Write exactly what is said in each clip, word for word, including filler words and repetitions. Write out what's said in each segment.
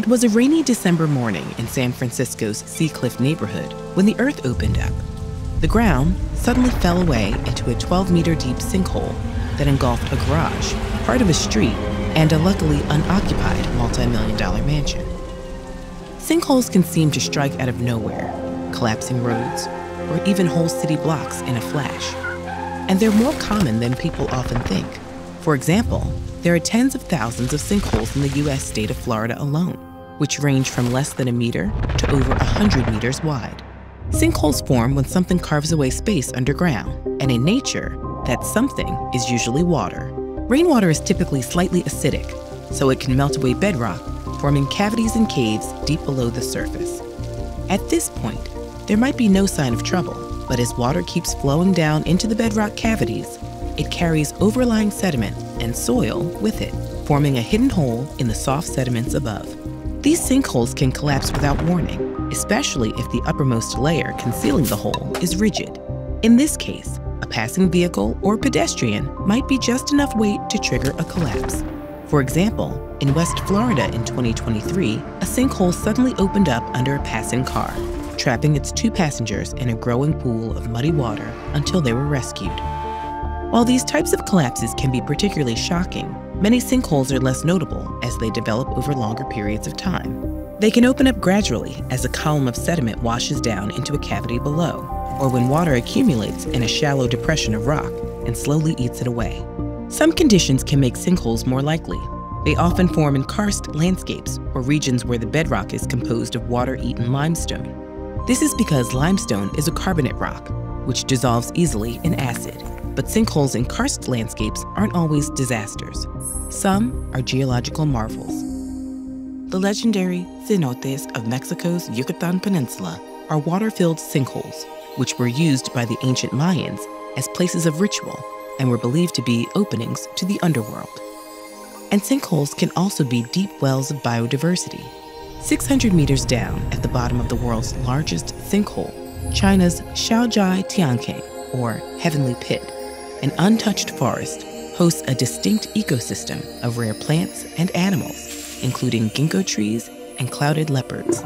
It was a rainy December morning in San Francisco's Sea Cliff neighborhood when the earth opened up. The ground suddenly fell away into a twelve meter deep sinkhole that engulfed a garage, part of a street, and a luckily unoccupied multi-million dollar mansion. Sinkholes can seem to strike out of nowhere, collapsing roads, or even whole city blocks in a flash. And they're more common than people often think. For example, there are tens of thousands of sinkholes in the U S state of Florida alone, which range from less than a meter to over one hundred meters wide. Sinkholes form when something carves away space underground, and in nature, that something is usually water. Rainwater is typically slightly acidic, so it can melt away bedrock, forming cavities and caves deep below the surface. At this point, there might be no sign of trouble, but as water keeps flowing down into the bedrock cavities, it carries overlying sediment and soil with it, forming a hidden hole in the soft sediments above. These sinkholes can collapse without warning, especially if the uppermost layer concealing the hole is rigid. In this case, a passing vehicle or pedestrian might be just enough weight to trigger a collapse. For example, in West Florida in twenty twenty-three, a sinkhole suddenly opened up under a passing car, trapping its two passengers in a growing pool of muddy water until they were rescued. While these types of collapses can be particularly shocking, many sinkholes are less notable as they develop over longer periods of time. They can open up gradually as a column of sediment washes down into a cavity below, or when water accumulates in a shallow depression of rock and slowly eats it away. Some conditions can make sinkholes more likely. They often form in karst landscapes or regions where the bedrock is composed of water-eaten limestone. This is because limestone is a carbonate rock, which dissolves easily in acid. But sinkholes in karst landscapes aren't always disasters. Some are geological marvels. The legendary cenotes of Mexico's Yucatan Peninsula are water-filled sinkholes, which were used by the ancient Mayans as places of ritual and were believed to be openings to the underworld. And sinkholes can also be deep wells of biodiversity. six hundred meters down at the bottom of the world's largest sinkhole, China's Shaojia Tianke, or Heavenly Pit, an untouched forest, hosts a distinct ecosystem of rare plants and animals, including ginkgo trees and clouded leopards.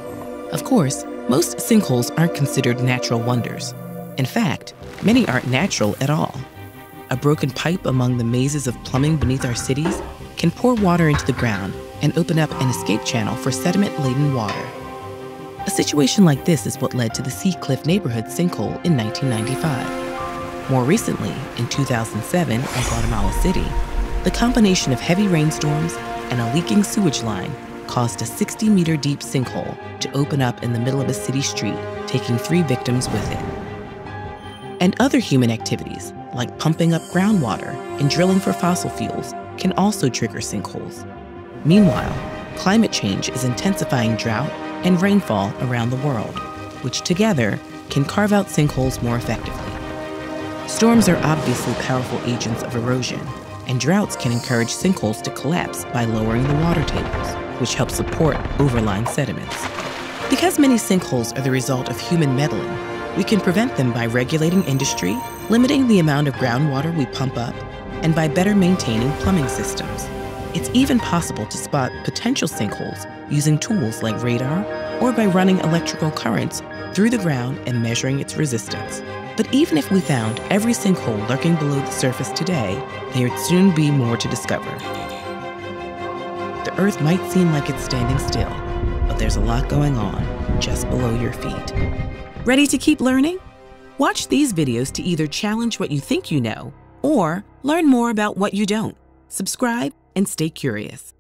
Of course, most sinkholes aren't considered natural wonders. In fact, many aren't natural at all. A broken pipe among the mazes of plumbing beneath our cities can pour water into the ground and open up an escape channel for sediment-laden water. A situation like this is what led to the Sea Cliff neighborhood sinkhole in nineteen ninety-five. More recently, in two thousand seven in Guatemala City, the combination of heavy rainstorms and a leaking sewage line caused a sixty meter deep sinkhole to open up in the middle of a city street, taking three victims with it. And other human activities, like pumping up groundwater and drilling for fossil fuels, can also trigger sinkholes. Meanwhile, climate change is intensifying drought and rainfall around the world, which together can carve out sinkholes more effectively. Storms are obviously powerful agents of erosion, and droughts can encourage sinkholes to collapse by lowering the water tables, which helps support overlying sediments. Because many sinkholes are the result of human meddling, we can prevent them by regulating industry, limiting the amount of groundwater we pump up, and by better maintaining plumbing systems. It's even possible to spot potential sinkholes using tools like radar or by running electrical currents through the ground and measuring its resistance. But even if we found every sinkhole lurking below the surface today, there would soon be more to discover. The Earth might seem like it's standing still, but there's a lot going on just below your feet. Ready to keep learning? Watch these videos to either challenge what you think you know or learn more about what you don't. Subscribe and stay curious.